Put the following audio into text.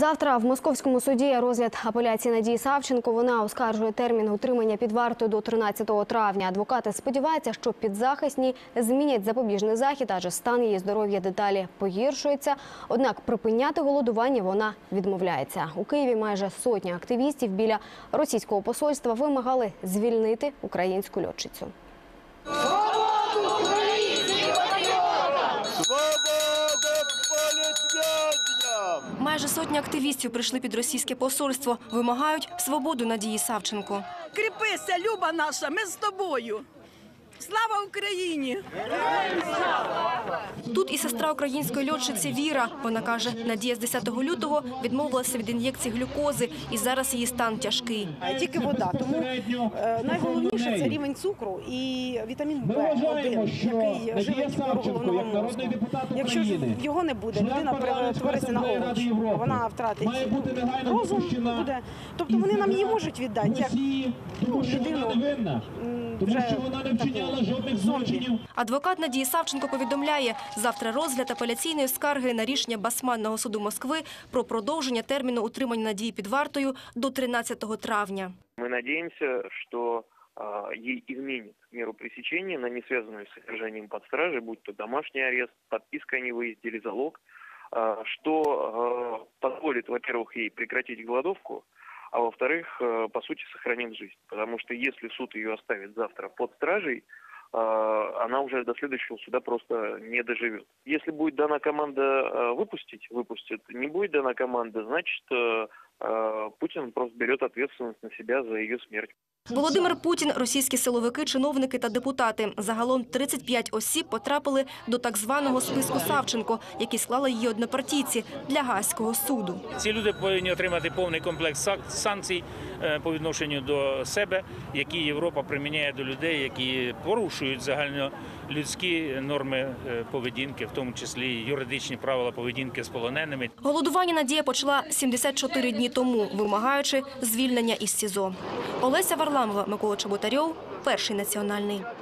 Завтра в московському суді розгляд апеляції Надії Савченко. Вона оскаржує термін утримання під вартою до 13 травня. Адвокати сподіваються, що підзахисні змінять запобіжний захід, адже стан її здоров'я дедалі погіршується. Однак припиняти голодування вона відмовляється. У Києві майже сотня активістів біля російського посольства вимагали звільнити українську льотчицю. Майже сотня активістів прийшли під російське посольство. Вимагають свободу Надії Савченко. Кріпися, Люба наша, ми з тобою. Слава Україні! Тут і сестра української льотчиці Віра. Вона каже, Надія з 10 лютого відмовилася від ін'єкцій глюкози і зараз її стан тяжкий. Тільки вода, тому найголовніше – це рівень цукру і вітамін В1, який живить головного мозку. Якщо його не буде, людина перетвориться на овоч, вона втратить розум, буде. Тобто вони нам її можуть віддати, як людину вже зомбі. Адвокат Надії Савченко повідомляє, завтра розгляд апеляційної скарги на рішення Басманного суду Москви про продовження терміну утримання Надії під вартою до 13 травня. Мы надеемся, что ей изменит меру пресечения на не связанную с содержанием под стражей, будь то домашний арест, подписка о невыезде или залог, что позволит, во-первых, ей прекратить голодовку, а во-вторых, по сути, сохранит жизнь. Потому что если суд ее оставит завтра под стражей, она уже до следующего суда просто не доживет. Если будет дана команда выпустит. Не будет дана команда, значит, Путин просто берет ответственность на себя за ее смерть. Володимир Путін, російські силовики, чиновники та депутати. Загалом 35 осіб потрапили до так званого списку Савченко, який склали її однопартійці для Гаазького суду. Ці люди повинні отримати повний комплекс санкцій по відношенню до себе, які Європа приміняє до людей, які порушують загальнолюдські норми поведінки, в тому числі юридичні правила поведінки з полоненими. Голодування Надія почала 74 дні тому, вимагаючи звільнення із СІЗО. Олеся Варламова, Микола Чеботарьов, Перший національний.